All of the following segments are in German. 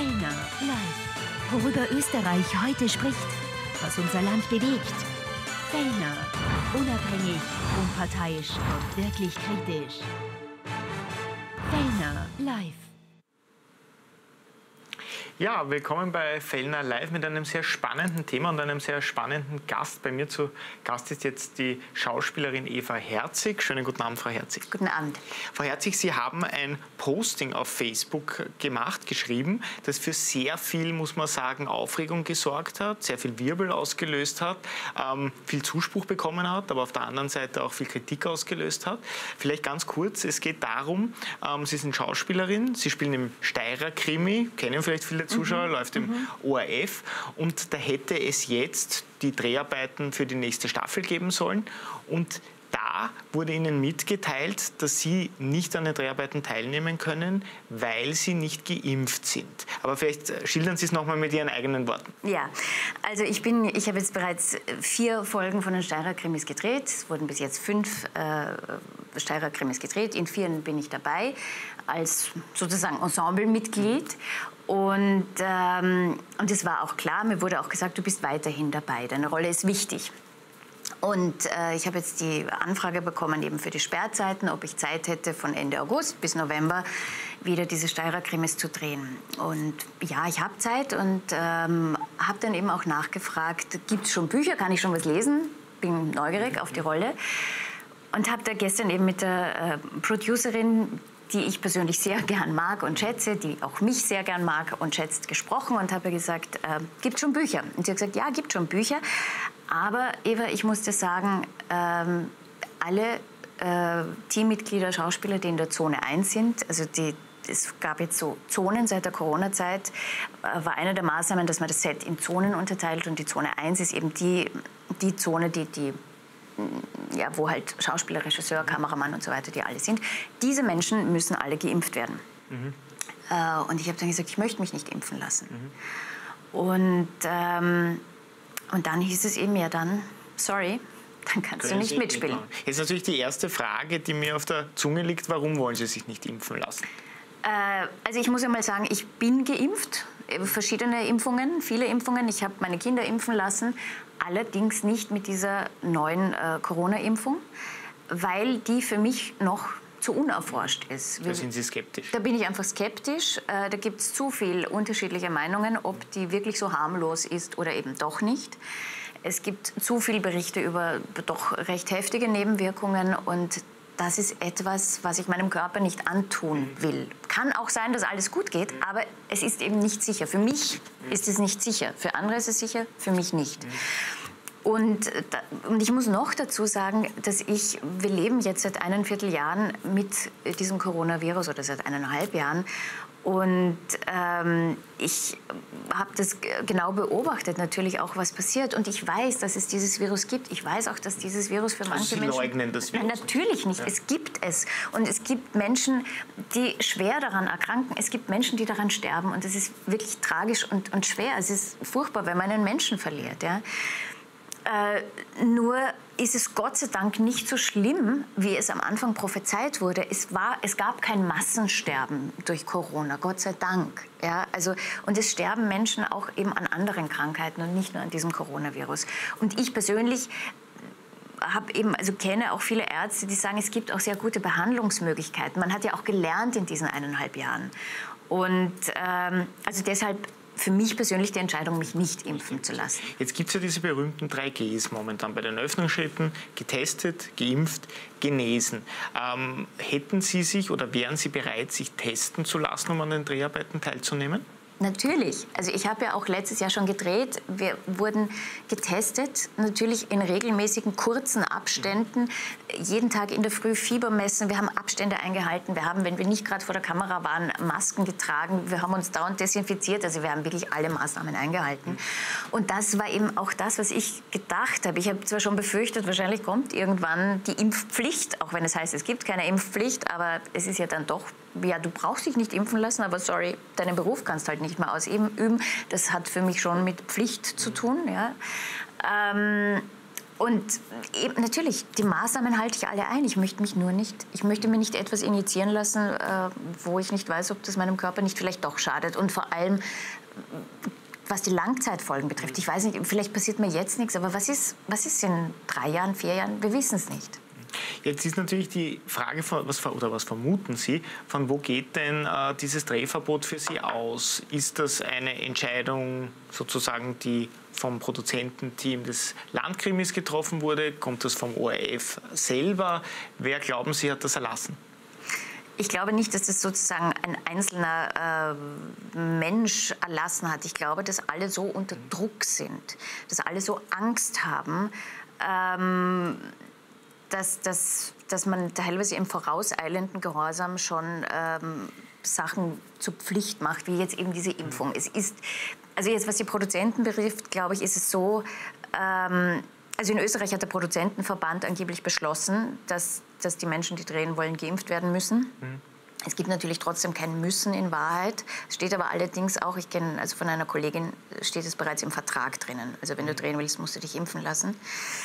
Fellner live. Worüber Österreich heute spricht, was unser Land bewegt. Fellner, unabhängig, unparteiisch und wirklich kritisch. Fellner live. Ja, willkommen bei Fellner Live mit einem sehr spannenden Thema und einem sehr spannenden Gast. Bei mir zu Gast ist jetzt die Schauspielerin Eva Herzig. Schönen guten Abend, Frau Herzig. Guten Abend. Frau Herzig, Sie haben ein Posting auf Facebook geschrieben, das für sehr viel, muss man sagen, Aufregung gesorgt hat, sehr viel Wirbel ausgelöst hat, viel Zuspruch bekommen hat, aber auf der anderen Seite auch viel Kritik ausgelöst hat. Vielleicht ganz kurz, es geht darum, Sie sind Schauspielerin, Sie spielen im Steirer-Krimi, kennen vielleicht viele Zuschauer, läuft im ORF, und da hätte es jetzt die Dreharbeiten für die nächste Staffel geben sollen, und da wurde Ihnen mitgeteilt, dass Sie nicht an den Dreharbeiten teilnehmen können, weil Sie nicht geimpft sind. Aber vielleicht schildern Sie es nochmal mit Ihren eigenen Worten. Ja, also ich habe jetzt bereits 4 Folgen von den Steirer-Krimis gedreht. Es wurden bis jetzt 5 Steirer-Krimis gedreht. In 4 bin ich dabei als sozusagen Ensemblemitglied. Und es war auch klar, mir wurde auch gesagt, du bist weiterhin dabei, deine Rolle ist wichtig. Und ich habe jetzt die Anfrage bekommen eben für die Sperrzeiten, ob ich Zeit hätte von Ende August bis November wieder diese Steirer-Krimis zu drehen. Und ja, ich habe Zeit und habe dann eben auch nachgefragt, gibt es schon Bücher, kann ich schon was lesen? Bin neugierig auf die Rolle. Und habe da gestern eben mit der Producerin, die ich persönlich sehr gern mag und schätze, die auch mich sehr gern mag und schätzt, gesprochen und habe gesagt, gibt schon Bücher? Und sie hat gesagt, ja, gibt schon Bücher. Aber Eva, ich muss dir sagen, alle Teammitglieder, Schauspieler, die in der Zone 1 sind, also es gab jetzt so Zonen seit der Corona-Zeit, war eine der Maßnahmen, dass man das Set in Zonen unterteilt, und die Zone 1 ist eben die Zone, ja, wo halt Schauspieler, Regisseur, Kameramann und so weiter, die alle sind. Diese Menschen müssen alle geimpft werden. Und ich habe dann gesagt, ich möchte mich nicht impfen lassen. Und dann hieß es eben, ja dann, sorry, dann kannst du nicht mitspielen. Jetzt natürlich die erste Frage, die mir auf der Zunge liegt, warum wollen Sie sich nicht impfen lassen? Also ich muss ja mal sagen, ich bin geimpft, verschiedene Impfungen, viele Impfungen. Ich habe meine Kinder impfen lassen, allerdings nicht mit dieser neuen Corona-Impfung, weil die für mich noch zu unerforscht ist. Da sind Sie skeptisch? Da bin ich einfach skeptisch. Da gibt es zu viele unterschiedliche Meinungen, ob die wirklich so harmlos ist oder eben doch nicht. Es gibt zu viele Berichte über doch recht heftige Nebenwirkungen, und das ist etwas, was ich meinem Körper nicht antun will. Kann auch sein, dass alles gut geht, aber es ist eben nicht sicher. Für mich ist es nicht sicher. Für andere ist es sicher, für mich nicht. Und ich muss noch dazu sagen, dass wir leben jetzt seit 1,25 Jahren mit diesem Coronavirus, oder seit 1,5 Jahren. Und ich habe das genau beobachtet, natürlich auch, was passiert. Und ich weiß, dass es dieses Virus gibt. Ich weiß auch, dass dieses Virus für manche Menschen... Sie leugnen das Virus? Nein, natürlich nicht. Ja. Es gibt es. Und es gibt Menschen, die schwer daran erkranken. Es gibt Menschen, die daran sterben. Und das ist wirklich tragisch und schwer. Es ist furchtbar, wenn man einen Menschen verliert. Ja? Nur ist es Gott sei Dank nicht so schlimm, wie es am Anfang prophezeit wurde. Es gab kein Massensterben durch Corona, Gott sei Dank. Ja, und es sterben Menschen auch eben an anderen Krankheiten und nicht nur an diesem Coronavirus. Und ich persönlich kenne auch viele Ärzte, die sagen, es gibt auch sehr gute Behandlungsmöglichkeiten. Man hat ja auch gelernt in diesen 1,5 Jahren. Und deshalb für mich persönlich die Entscheidung, mich nicht impfen zu lassen. Jetzt gibt es ja diese berühmten 3 Gs momentan bei den Öffnungsschritten: getestet, geimpft, genesen. Hätten Sie sich oder wären Sie bereit, sich testen zu lassen, um an den Dreharbeiten teilzunehmen? Natürlich. Also ich habe ja auch letztes Jahr schon gedreht. Wir wurden getestet, natürlich in regelmäßigen, kurzen Abständen. Jeden Tag in der Früh Fieber messen. Wir haben Abstände eingehalten. Wir haben, wenn wir nicht gerade vor der Kamera waren, Masken getragen. Wir haben uns dauernd desinfiziert. Also wir haben wirklich alle Maßnahmen eingehalten. Und das war eben auch das, was ich gedacht habe. Ich habe zwar schon befürchtet, wahrscheinlich kommt irgendwann die Impfpflicht, auch wenn es heißt, es gibt keine Impfpflicht, aber es ist ja dann doch, ja, du brauchst dich nicht impfen lassen, aber sorry, deinen Beruf kannst halt nicht mehr ausüben. Das hat für mich schon mit Pflicht zu tun. Ja. Und eben, natürlich, die Maßnahmen halte ich alle ein. Ich möchte mir nicht etwas injizieren lassen, wo ich nicht weiß, ob das meinem Körper nicht vielleicht doch schadet. Und vor allem, was die Langzeitfolgen betrifft. Ich weiß nicht, vielleicht passiert mir jetzt nichts, aber was ist in 3 Jahren, 4 Jahren? Wir wissen es nicht. Jetzt ist natürlich die Frage, was vermuten Sie, von wo geht denn dieses Drehverbot für Sie aus? Ist das eine Entscheidung sozusagen, die vom Produzententeam des Landkrimis getroffen wurde? Kommt das vom ORF selber? Wer, glauben Sie, hat das erlassen? Ich glaube nicht, dass das sozusagen ein einzelner Mensch erlassen hat. Ich glaube, dass alle so unter Druck sind, dass alle so Angst haben, dass man teilweise im vorauseilenden Gehorsam schon Sachen zur Pflicht macht, wie jetzt eben diese Impfung. Es ist, also jetzt was die Produzenten betrifft, glaube ich, ist es so, also in Österreich hat der Produzentenverband angeblich beschlossen, dass die Menschen, die drehen wollen, geimpft werden müssen. Es gibt natürlich trotzdem kein Müssen in Wahrheit. Es steht aber allerdings auch, ich kenne, also von einer Kollegin steht es bereits im Vertrag drinnen. Also wenn du drehen willst, musst du dich impfen lassen.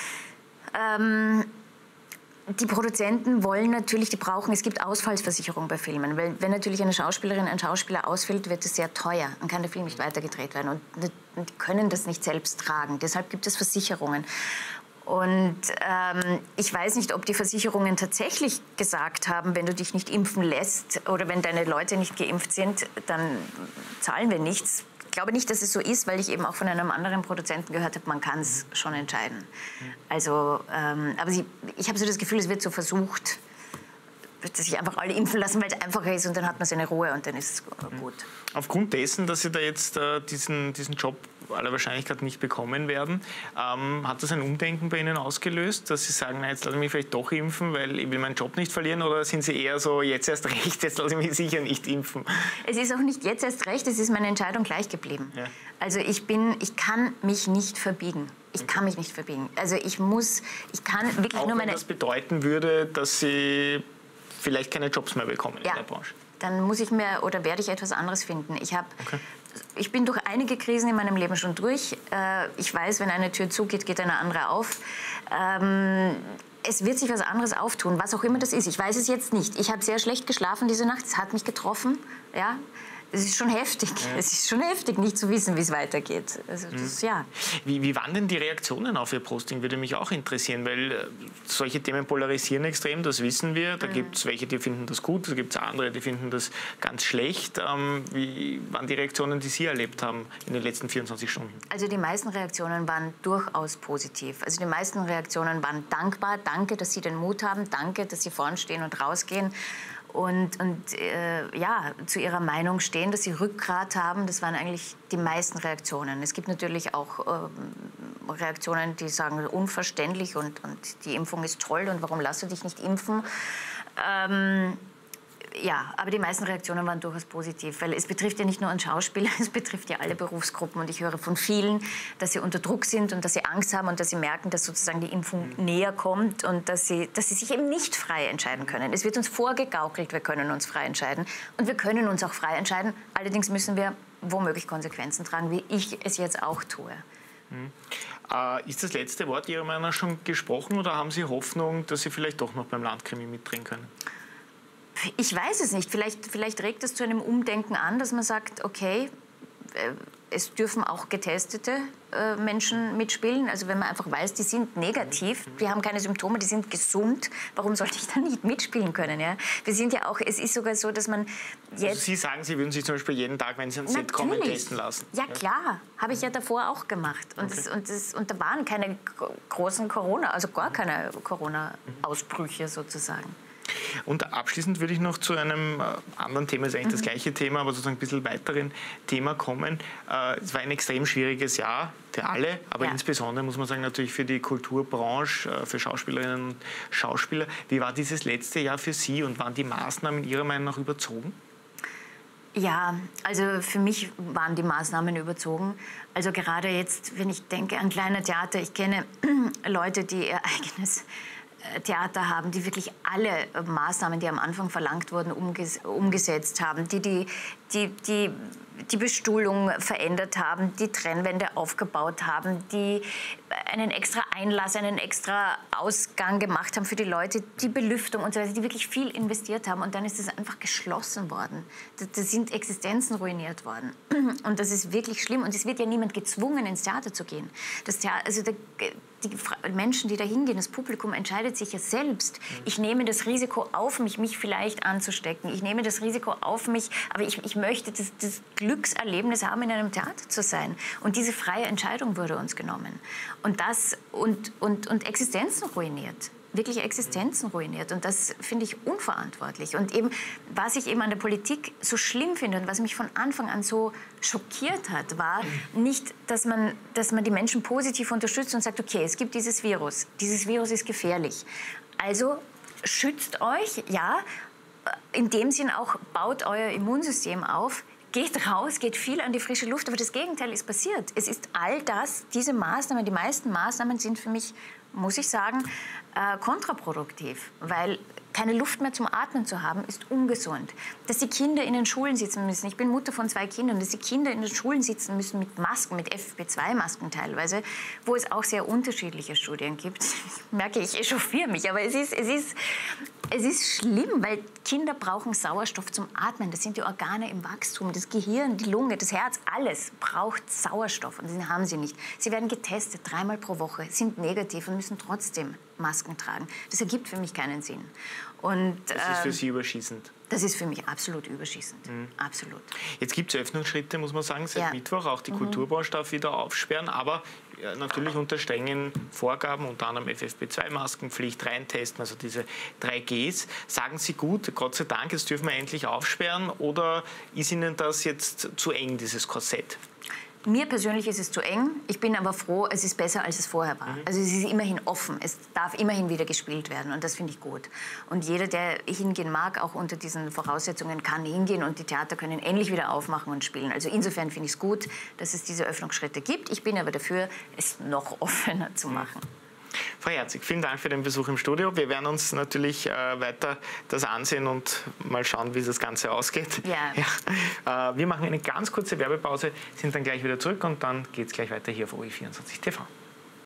Die Produzenten wollen natürlich, es gibt Ausfallsversicherung bei Filmen. Weil wenn natürlich eine Schauspielerin, ein Schauspieler ausfällt, wird es sehr teuer. Dann kann der Film nicht weitergedreht werden. Und die können das nicht selbst tragen. Deshalb gibt es Versicherungen. Und ich weiß nicht, ob die Versicherungen tatsächlich gesagt haben, wenn du dich nicht impfen lässt oder wenn deine Leute nicht geimpft sind, dann zahlen wir nichts. Ich glaube nicht, dass es so ist, weil ich eben auch von einem anderen Produzenten gehört habe, man kann es schon entscheiden. Also, aber ich habe so das Gefühl, es wird so versucht, dass sich einfach alle impfen lassen, weil es einfacher ist und dann hat man seine Ruhe und dann ist es gut. Aufgrund dessen, dass Sie da jetzt diesen Job aller Wahrscheinlichkeit nicht bekommen werden, hat das ein Umdenken bei Ihnen ausgelöst, dass Sie sagen, na, jetzt lasse ich mich vielleicht doch impfen, weil ich will meinen Job nicht verlieren, oder sind Sie eher so, jetzt erst recht, jetzt lasse ich mich sicher nicht impfen? Es ist auch nicht jetzt erst recht, es ist meine Entscheidung gleich geblieben. Ja. Also ich kann mich nicht verbiegen. Ich kann mich nicht verbiegen. Also ich kann wirklich auch nur wenn das bedeuten würde, dass Sie vielleicht keine Jobs mehr bekommen in der Branche? Dann muss ich mir oder werde ich etwas anderes finden. Ich bin durch einige Krisen in meinem Leben schon durch. Ich weiß, wenn eine Tür zugeht, geht eine andere auf. Es wird sich was anderes auftun, was auch immer das ist. Ich weiß es jetzt nicht. Ich habe sehr schlecht geschlafen diese Nacht. Es hat mich getroffen. Ja. Es ist schon heftig. Ja. Es ist schon heftig, nicht zu wissen, wie es weitergeht. Also das, ja. Wie waren denn die Reaktionen auf Ihr Posting? Würde mich auch interessieren, weil solche Themen polarisieren extrem, das wissen wir. Da gibt es welche, die finden das gut, da gibt es andere, die finden das ganz schlecht. Wie waren die Reaktionen, die Sie erlebt haben in den letzten 24 Stunden? Also die meisten Reaktionen waren durchaus positiv. Also die meisten Reaktionen waren dankbar. Danke, dass Sie den Mut haben. Danke, dass Sie vorn stehen und rausgehen. Und zu ihrer Meinung stehen, dass sie Rückgrat haben, das waren eigentlich die meisten Reaktionen. Es gibt natürlich auch Reaktionen, die sagen, unverständlich und die Impfung ist toll und warum lässt du dich nicht impfen? Ja, aber die meisten Reaktionen waren durchaus positiv, weil es betrifft ja nicht nur einen Schauspieler, es betrifft ja alle Berufsgruppen. Und ich höre von vielen, dass sie unter Druck sind und dass sie Angst haben und dass sie merken, dass sozusagen die Impfung näher kommt und dass sie sich eben nicht frei entscheiden können. Es wird uns vorgegaukelt, wir können uns frei entscheiden. Und wir können uns auch frei entscheiden. Allerdings müssen wir womöglich Konsequenzen tragen, wie ich es jetzt auch tue. Ist das letzte Wort Ihrer Meinung nach schon gesprochen oder haben Sie Hoffnung, dass Sie vielleicht doch noch beim Landkrimi mitdrehen können? Ich weiß es nicht. Vielleicht regt es zu einem Umdenken an, dass man sagt, okay, es dürfen auch getestete Menschen mitspielen. Also wenn man einfach weiß, die sind negativ, die haben keine Symptome, die sind gesund, warum sollte ich dann nicht mitspielen können? Ja? Wir sind ja auch, es ist sogar so, dass man jetzt... Also Sie sagen, Sie würden sich zum Beispiel jeden Tag, wenn Sie ans Set kommen, testen lassen? Ja klar, habe ich ja davor auch gemacht. Und, und da waren keine großen Corona, also gar keine Corona-Ausbrüche sozusagen. Und abschließend würde ich noch zu einem anderen Thema, ist eigentlich das gleiche Thema, aber sozusagen ein bisschen weiteren Thema kommen. Es war ein extrem schwieriges Jahr für alle, aber insbesondere, muss man sagen, natürlich für die Kulturbranche, für Schauspielerinnen und Schauspieler. Wie war dieses letzte Jahr für Sie und waren die Maßnahmen Ihrer Meinung nach überzogen? Ja, also für mich waren die Maßnahmen überzogen. Also gerade jetzt, wenn ich denke an kleine Theater, ich kenne Leute, die ihr eigenes Theater haben, die wirklich alle Maßnahmen, die am Anfang verlangt wurden, umgesetzt haben, die die Bestuhlung verändert haben, die Trennwände aufgebaut haben, die einen extra Einlass, einen extra Ausgang gemacht haben für die Leute, die Belüftung und so weiter, die wirklich viel investiert haben. Und dann ist es einfach geschlossen worden. Da sind Existenzen ruiniert worden. Und das ist wirklich schlimm. Und es wird ja niemand gezwungen, ins Theater zu gehen. Das Theater, also die Menschen, die da hingehen, das Publikum entscheidet sich ja selbst. Ich nehme das Risiko auf mich vielleicht anzustecken. Ich nehme das Risiko auf mich, aber ich möchte das Glückserlebnis haben, in einem Theater zu sein. Und diese freie Entscheidung wurde uns genommen. Und das und Existenzen ruiniert. Wirklich Existenzen ruiniert. Und das finde ich unverantwortlich. Und eben, was ich eben an der Politik so schlimm finde und was mich von Anfang an so schockiert hat, war nicht, dass man die Menschen positiv unterstützt und sagt, okay, es gibt dieses Virus ist gefährlich. Also schützt euch, ja, in dem Sinn auch baut euer Immunsystem auf, geht raus, geht viel an die frische Luft, aber das Gegenteil ist passiert. Es ist all das, diese Maßnahmen, die meisten Maßnahmen sind für mich, muss ich sagen, kontraproduktiv, weil keine Luft mehr zum Atmen zu haben, ist ungesund. Dass die Kinder in den Schulen sitzen müssen, ich bin Mutter von 2 Kindern, dass die Kinder in den Schulen sitzen müssen mit Masken, mit FFP2-Masken teilweise, wo es auch sehr unterschiedliche Studien gibt, merke ich, echauffiere mich, aber es ist schlimm, weil Kinder brauchen Sauerstoff zum Atmen. Das sind die Organe im Wachstum, das Gehirn, die Lunge, das Herz, alles braucht Sauerstoff und den haben sie nicht. Sie werden getestet 3-mal pro Woche, sind negativ und müssen trotzdem Masken tragen. Das ergibt für mich keinen Sinn. Und, das ist für Sie überschießend? Das ist für mich absolut überschießend. Absolut. Jetzt gibt es Öffnungsschritte, muss man sagen, seit Mittwoch. Auch die Kulturbranche darf wieder aufsperren, aber natürlich unter strengen Vorgaben, unter anderem FFP2-Maskenpflicht, reintesten, also diese 3 Gs. Sagen Sie, gut, Gott sei Dank, jetzt dürfen wir endlich aufsperren, oder ist Ihnen das jetzt zu eng, dieses Korsett? Mir persönlich ist es zu eng. Ich bin aber froh, es ist besser, als es vorher war. Also es ist immerhin offen. Es darf immerhin wieder gespielt werden und das finde ich gut. Und jeder, der hingehen mag, auch unter diesen Voraussetzungen, kann hingehen und die Theater können endlich wieder aufmachen und spielen. Also insofern finde ich es gut, dass es diese Öffnungsschritte gibt. Ich bin aber dafür, es noch offener zu machen. Frau Herzig, vielen Dank für den Besuch im Studio. Wir werden uns natürlich weiter das ansehen und mal schauen, wie das Ganze ausgeht. Ja. Wir machen eine ganz kurze Werbepause, sind dann gleich wieder zurück und dann geht es gleich weiter hier auf OE24 TV.